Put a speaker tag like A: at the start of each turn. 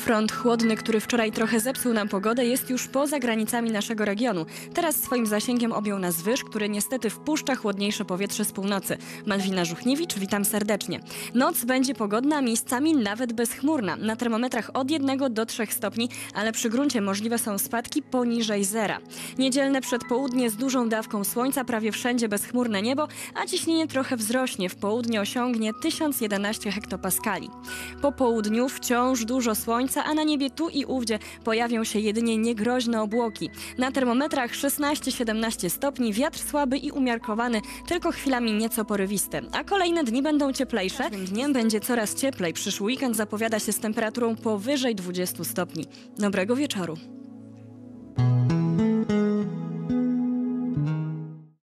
A: Front chłodny, który wczoraj trochę zepsuł nam pogodę, jest już poza granicami naszego regionu. Teraz swoim zasięgiem objął nas wyż, który niestety wpuszcza chłodniejsze powietrze z północy. Malwina Żuchniewicz, witam serdecznie. Noc będzie pogodna, miejscami nawet bezchmurna. Na termometrach od 1 do 3 stopni, ale przy gruncie możliwe są spadki poniżej zera. Niedzielne przedpołudnie z dużą dawką słońca, prawie wszędzie bezchmurne niebo, a ciśnienie trochę wzrośnie. W południe osiągnie 1011 hektopaskali. Po południu wciąż dużo słońca, a na niebie tu i ówdzie pojawią się jedynie niegroźne obłoki. Na termometrach 16-17 stopni, wiatr słaby i umiarkowany, tylko chwilami nieco porywisty. A kolejne dni będą cieplejsze. Każdym dniem będzie coraz cieplej. Przyszły weekend zapowiada się z temperaturą powyżej 20 stopni. Dobrego wieczoru.